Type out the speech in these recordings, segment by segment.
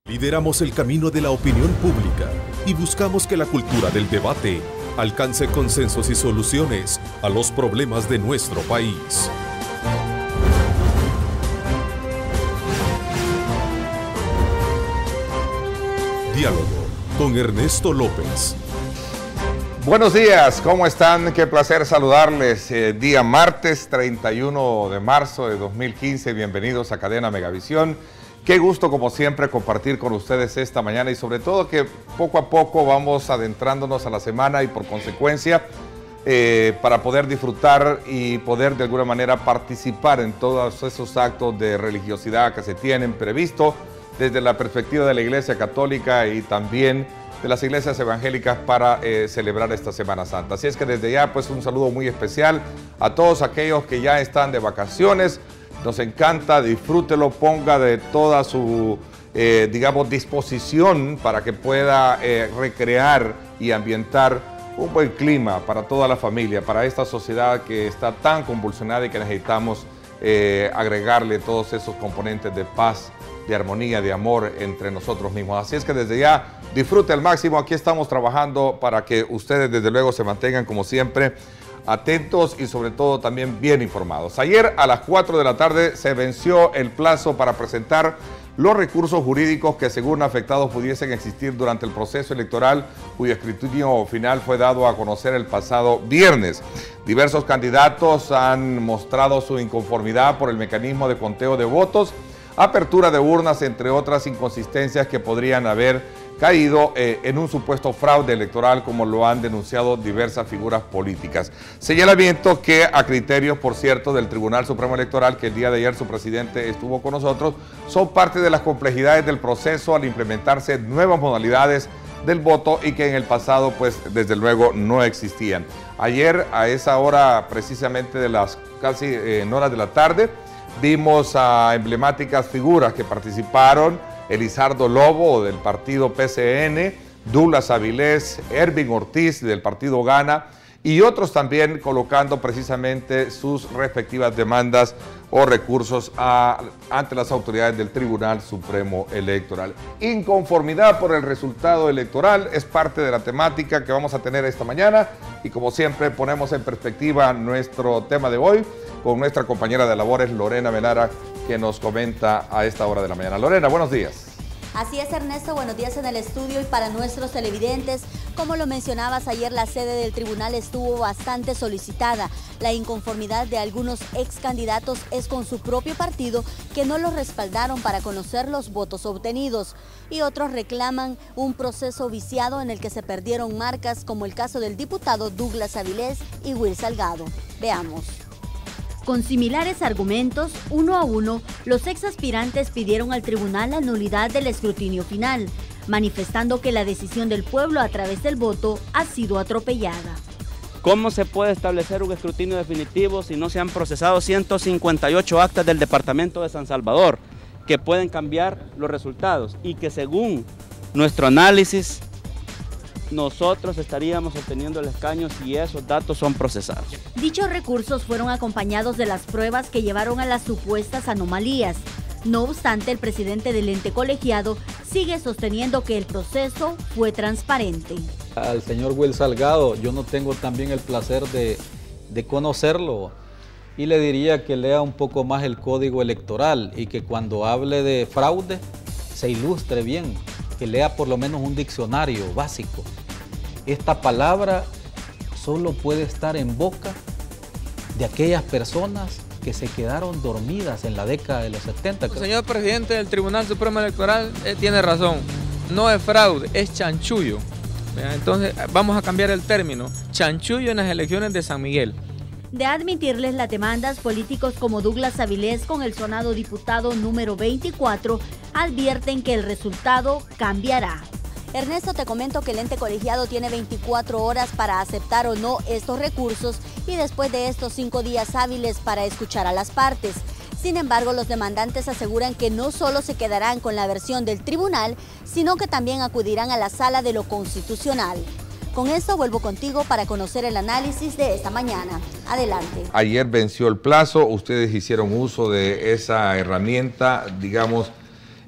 Lideramos el camino de la opinión pública y buscamos que la cultura del debate alcance consensos y soluciones a los problemas de nuestro país. Diálogo con Ernesto López. Buenos días, ¿cómo están? Qué placer saludarles. Día martes 31 de marzo de 2015. Bienvenidos a Cadena Megavisión. Qué gusto, como siempre, compartir con ustedes esta mañana y sobre todo que poco a poco vamos adentrándonos a la semana y por consecuencia para poder disfrutar y poder de alguna manera participar en todos esos actos de religiosidad que se tienen previsto desde la perspectiva de la Iglesia Católica y también de las iglesias evangélicas para celebrar esta Semana Santa. Así es que desde ya pues un saludo muy especial a todos aquellos que ya están de vacaciones. Nos encanta, disfrútelo, ponga de toda su, digamos, disposición para que pueda recrear y ambientar un buen clima para toda la familia, para esta sociedad que está tan convulsionada y que necesitamos agregarle todos esos componentes de paz, de armonía, de amor entre nosotros mismos. Así es que desde ya disfrute al máximo. Aquí estamos trabajando para que ustedes desde luego se mantengan como siempre atentos y sobre todo también bien informados. Ayer a las 4 de la tarde se venció el plazo para presentar los recursos jurídicos que según afectados pudiesen existir durante el proceso electoral, cuyo escrutinio final fue dado a conocer el pasado viernes. Diversos candidatos han mostrado su inconformidad por el mecanismo de conteo de votos, apertura de urnas, entre otras inconsistencias que podrían haber caído en un supuesto fraude electoral, como lo han denunciado diversas figuras políticas. Señalamiento que a criterios, por cierto, del Tribunal Supremo Electoral, que el día de ayer su presidente estuvo con nosotros, son parte de las complejidades del proceso al implementarse nuevas modalidades del voto y que en el pasado, pues, desde luego no existían. Ayer, a esa hora precisamente de las casi en horas de la tarde, vimos a emblemáticas figuras que participaron: Elizardo Lobo del partido PCN, Douglas Avilés, Ervin Ortiz del partido Gana y otros también colocando precisamente sus respectivas demandas o recursos ante las autoridades del Tribunal Supremo Electoral. Inconformidad por el resultado electoral es parte de la temática que vamos a tener esta mañana y como siempre ponemos en perspectiva nuestro tema de hoy con nuestra compañera de labores Lorena Menara, que nos comenta a esta hora de la mañana. Lorena, buenos días. Así es, Ernesto, buenos días en el estudio y para nuestros televidentes. Como lo mencionabas, ayer la sede del tribunal estuvo bastante solicitada. La inconformidad de algunos ex candidatos es con su propio partido, que no los respaldaron para conocer los votos obtenidos. Y otros reclaman un proceso viciado en el que se perdieron marcas, como el caso del diputado Douglas Avilés y Will Salgado. Veamos. Con similares argumentos, uno a uno, los ex aspirantes pidieron al tribunal la nulidad del escrutinio final, manifestando que la decisión del pueblo a través del voto ha sido atropellada. ¿Cómo se puede establecer un escrutinio definitivo si no se han procesado 158 actas del departamento de San Salvador que pueden cambiar los resultados y que según nuestro análisis nosotros estaríamos obteniendo el escaño si esos datos son procesados? Dichos recursos fueron acompañados de las pruebas que llevaron a las supuestas anomalías. No obstante, el presidente del ente colegiado sigue sosteniendo que el proceso fue transparente. Al señor Will Salgado, yo no tengo también el placer de conocerlo y le diría que lea un poco más el código electoral y que cuando hable de fraude se ilustre bien, que lea por lo menos un diccionario básico. Esta palabra solo puede estar en boca de aquellas personas que se quedaron dormidas en la década de los 70. El señor presidente del Tribunal Supremo Electoral tiene razón, no es fraude, es chanchullo. Entonces vamos a cambiar el término, chanchullo en las elecciones de San Miguel. De admitirles las demandas, políticos como Douglas Avilés, con el sonado diputado número 24, advierten que el resultado cambiará. Ernesto, te comento que el ente colegiado tiene 24 horas para aceptar o no estos recursos y después de estos 5 días hábiles para escuchar a las partes. Sin embargo, los demandantes aseguran que no solo se quedarán con la versión del tribunal, sino que también acudirán a la sala de lo constitucional. Con esto vuelvo contigo para conocer el análisis de esta mañana. Adelante. Ayer venció el plazo, ustedes hicieron uso de esa herramienta, digamos,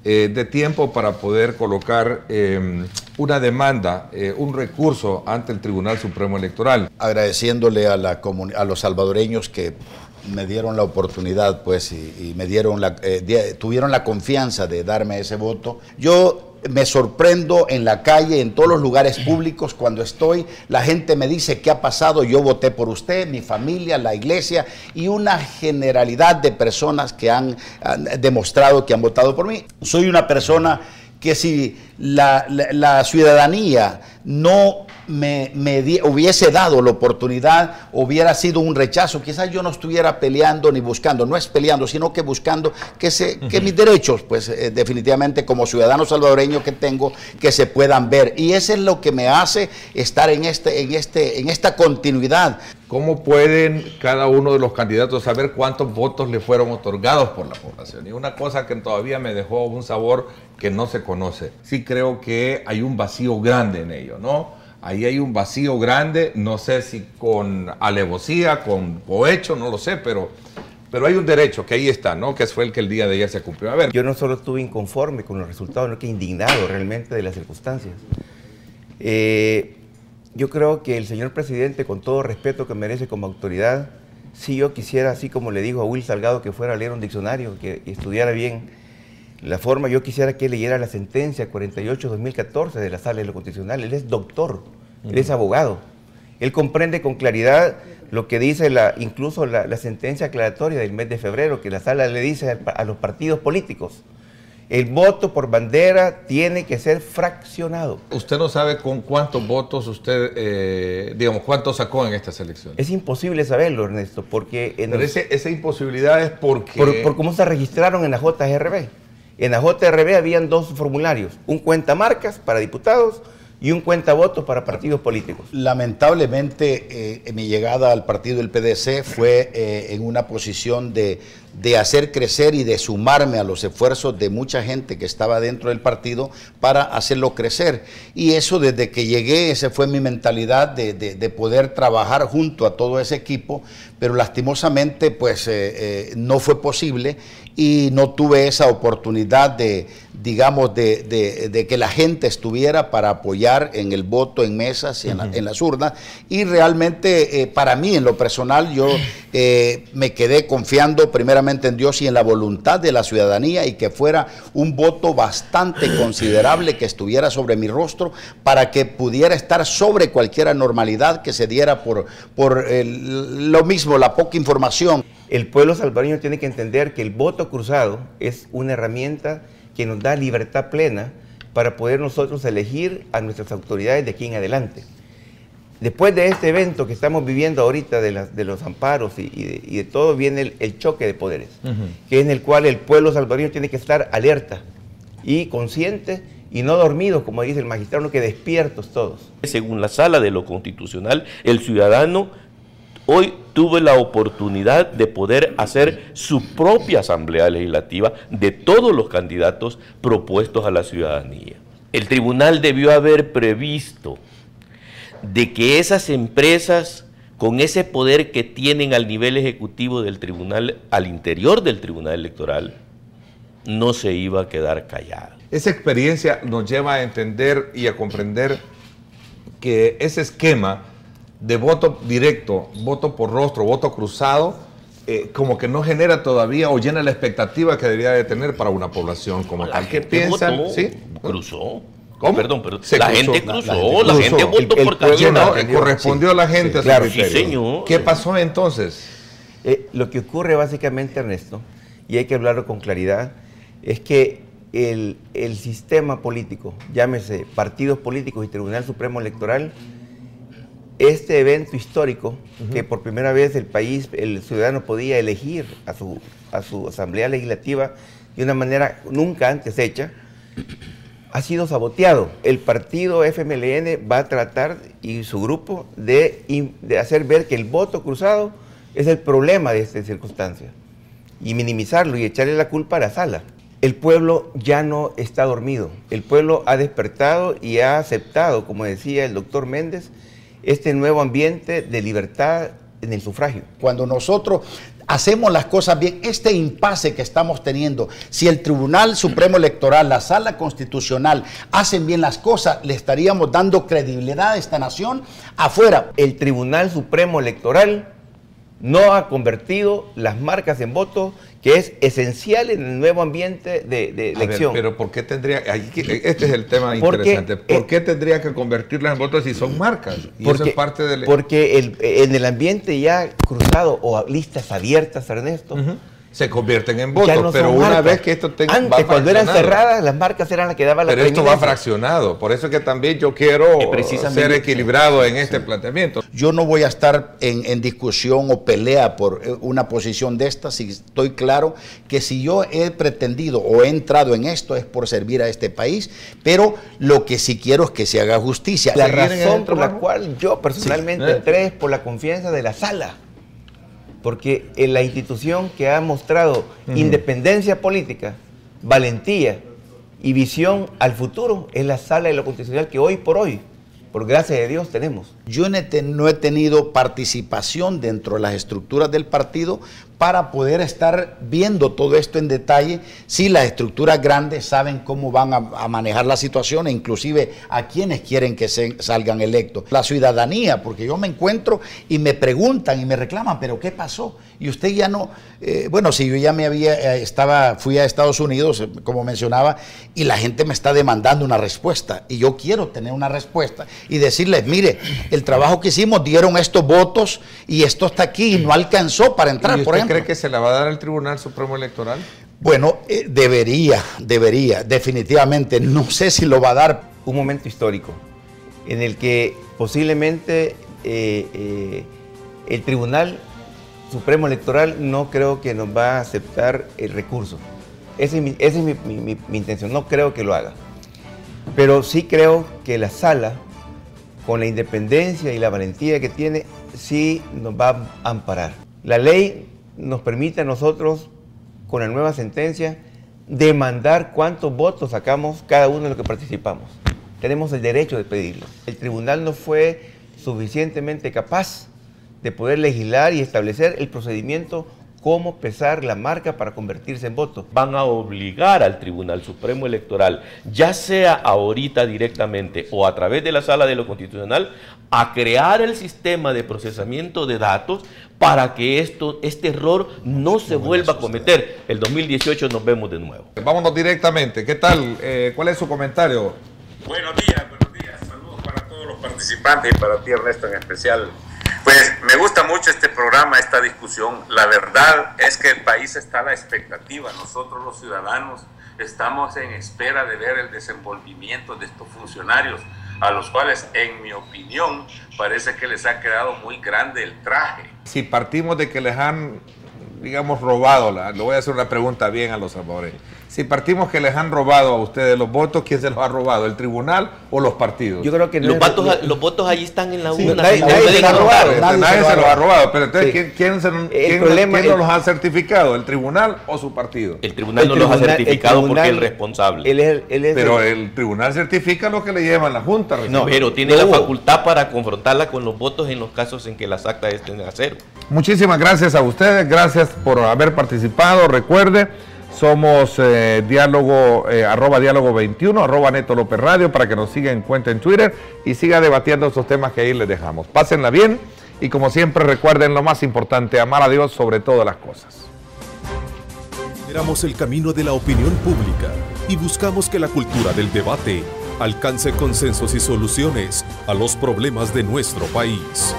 de tiempo para poder colocar una demanda, un recurso ante el Tribunal Supremo Electoral. Agradeciéndole a los salvadoreños que me dieron la oportunidad, pues, y me dieron tuvieron la confianza de darme ese voto. Yo me sorprendo en la calle, en todos los lugares públicos, cuando estoy, la gente me dice qué ha pasado, yo voté por usted, mi familia, la iglesia, y una generalidad de personas que han demostrado que han votado por mí. Soy una persona que si la ciudadanía no me hubiese dado la oportunidad, hubiera sido un rechazo, quizás yo no estuviera peleando ni buscando, no es peleando, sino que buscando que mis derechos, pues definitivamente como ciudadano salvadoreño que tengo, que se puedan ver. Y eso es lo que me hace estar en esta continuidad. ¿Cómo pueden cada uno de los candidatos saber cuántos votos le fueron otorgados por la población? Y una cosa que todavía me dejó un sabor que no se conoce. Sí creo que hay un vacío grande en ello, ¿no? Ahí hay un vacío grande, no sé si con alevosía, con cohecho, no lo sé, pero hay un derecho que ahí está, ¿no? Que fue el que el día de ayer se cumplió. A ver. Yo no solo estuve inconforme con los resultados, sino que indignado realmente de las circunstancias. Yo creo que el señor presidente, con todo respeto que merece como autoridad, si yo quisiera, así como le dijo a Will Salgado, que fuera a leer un diccionario, que estudiara bien la forma, yo quisiera que él leyera la sentencia 48-2014 de la Sala de lo Constitucional. Él es doctor, él es abogado. Él comprende con claridad lo que dice incluso la sentencia aclaratoria del mes de febrero, que la Sala le dice a los partidos políticos: el voto por bandera tiene que ser fraccionado. ¿Usted no sabe con cuántos votos usted, cuántos sacó en estas elecciones? Es imposible saberlo, Ernesto, porque... Pero esa imposibilidad es porque... Por cómo se registraron en la JRB. En la JRB habían dos formularios, un cuentamarcas para diputados y un cuentavotos para partidos políticos. Lamentablemente, mi llegada al partido del PDC fue en una posición de hacer crecer y de sumarme a los esfuerzos de mucha gente que estaba dentro del partido para hacerlo crecer. Y eso, desde que llegué, esa fue mi mentalidad de poder trabajar junto a todo ese equipo, pero lastimosamente pues no fue posible y no tuve esa oportunidad de que la gente estuviera para apoyar en el voto, en mesas, en las urnas. Y realmente para mí, en lo personal, yo me quedé confiando primeramente en Dios y en la voluntad de la ciudadanía, y que fuera un voto bastante considerable que estuviera sobre mi rostro para que pudiera estar sobre cualquier anormalidad que se diera por lo mismo, la poca información. El pueblo salvadoreño tiene que entender que el voto cruzado es una herramienta que nos da libertad plena para poder nosotros elegir a nuestras autoridades de aquí en adelante. Después de este evento que estamos viviendo ahorita de los amparos y de todo, viene el choque de poderes, que es en el cual el pueblo salvadoreño tiene que estar alerta y consciente y no dormidos, como dice el magistrado, que despiertos todos. Según la Sala de lo Constitucional, el ciudadano hoy tuvo la oportunidad de poder hacer su propia asamblea legislativa de todos los candidatos propuestos a la ciudadanía. El tribunal debió haber previsto de que esas empresas, con ese poder que tienen al nivel ejecutivo del tribunal, al interior del tribunal electoral, no se iba a quedar callada. Esa experiencia nos lleva a entender y a comprender que ese esquema de voto directo, voto por rostro, voto cruzado, como que no genera todavía o llena la expectativa que debería de tener para una población como tal. ¿Qué piensan? Votó, ¿Sí? Cruzó. ¿Cómo? Perdón, La gente cruzó, la gente votó por candidato. Correspondió a la gente a su criterio. Sí, señor. ¿Qué pasó entonces? Lo que ocurre básicamente, Ernesto, y hay que hablarlo con claridad, es que el sistema político, llámese partidos políticos y Tribunal Supremo Electoral, este evento histórico, que por primera vez el ciudadano podía elegir a su asamblea legislativa de una manera nunca antes hecha, ha sido saboteado. El partido FMLN va a tratar, y su grupo, de hacer ver que el voto cruzado es el problema de esta circunstancia y minimizarlo y echarle la culpa a la Sala. El pueblo ya no está dormido. El pueblo ha despertado y ha aceptado, como decía el doctor Méndez, este nuevo ambiente de libertad en el sufragio. Cuando nosotros hacemos las cosas bien, este impasse que estamos teniendo, si el Tribunal Supremo Electoral, la Sala Constitucional hacen bien las cosas, le estaríamos dando credibilidad a esta nación afuera. El Tribunal Supremo Electoral no ha convertido las marcas en votos, que es esencial en el nuevo ambiente de elección. Pero ¿por qué tendría, este es el tema interesante, ¿por qué tendría que convertirlas en votos si son marcas? Y eso es parte del... Porque en el ambiente ya cruzado o a listas abiertas, Ernesto, se convierten en votos, no pero una vez que esto tenga... Antes, cuando eran cerradas, las marcas eran las que daban la Pero esto va fraccionado, por eso es que también yo quiero ser equilibrado en este planteamiento. Yo no voy a estar en discusión o pelea por una posición de esta, si estoy claro que si yo he pretendido o he entrado en esto es por servir a este país, pero lo que sí quiero es que se haga justicia. La razón por la cual yo personalmente entré es por la confianza de la sala. Porque en la institución que ha mostrado independencia política, valentía y visión al futuro es la Sala de lo Constitucional que hoy por hoy, por gracia de Dios, tenemos. Yo no he tenido participación dentro de las estructuras del partido para poder estar viendo todo esto en detalle, si las estructuras grandes saben cómo van a manejar la situación e inclusive a quienes quieren que salgan electos. La ciudadanía, porque yo me encuentro y me preguntan y me reclaman, ¿pero qué pasó? Y usted ya no, bueno, si yo ya me fui a Estados Unidos, como mencionaba, y la gente me está demandando una respuesta, y yo quiero tener una respuesta y decirles, mire, el trabajo que hicimos, dieron estos votos y esto está aquí y no alcanzó para entrar, por ejemplo. ¿Cree que se la va a dar al Tribunal Supremo Electoral? Bueno, debería, definitivamente. No sé si lo va a dar. Un momento histórico en el que posiblemente el Tribunal Supremo Electoral no creo que nos va a aceptar el recurso. Esa es mi intención, no creo que lo haga. Pero sí creo que la sala, con la independencia y la valentía que tiene, sí nos va a amparar. La ley nos permite a nosotros, con la nueva sentencia, demandar cuántos votos sacamos cada uno de los que participamos. Tenemos el derecho de pedirlo. El tribunal no fue suficientemente capaz de poder legislar y establecer el procedimiento cómo pesar la marca para convertirse en voto. Van a obligar al Tribunal Supremo Electoral, ya sea ahorita directamente o a través de la Sala de lo Constitucional, a crear el sistema de procesamiento de datos para que este error no se vuelva a cometer. El 2018 nos vemos de nuevo. Vámonos directamente. ¿Qué tal? ¿Cuál es su comentario? Buenos días. Saludos para todos los participantes y para ti, Ernesto, en especial. Pues me gusta mucho este programa, esta discusión. La verdad es que el país está a la expectativa. Nosotros los ciudadanos estamos en espera de ver el desenvolvimiento de estos funcionarios, a los cuales, en mi opinión, parece que les ha quedado muy grande el traje. Si partimos de que les han, digamos, robado, le voy a hacer una pregunta bien a los salvadoreños. Si partimos que les han robado a ustedes los votos, ¿quién se los ha robado? ¿El tribunal o los partidos? Yo creo que los votos ahí están en la urna. Nadie se los ha robado. Nadie se los ha robado. Pero entonces, ¿quién no los ha certificado? ¿El tribunal o su partido? El tribunal no los ha certificado porque es el responsable. Pero el tribunal certifica lo que le llevan la Junta. No, pero tiene la facultad para confrontarla con los votos en los casos en que las actas estén a cero. Muchísimas gracias a ustedes. Gracias por haber participado. Recuerde, somos diálogo, @diálogo21, @Neto López Radio, para que nos siga en cuenta en Twitter y siga debatiendo estos temas que ahí les dejamos. Pásenla bien y, como siempre, recuerden lo más importante, amar a Dios sobre todas las cosas. Lideramos el camino de la opinión pública y buscamos que la cultura del debate alcance consensos y soluciones a los problemas de nuestro país.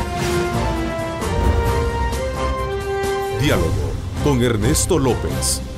Diálogo con Ernesto López.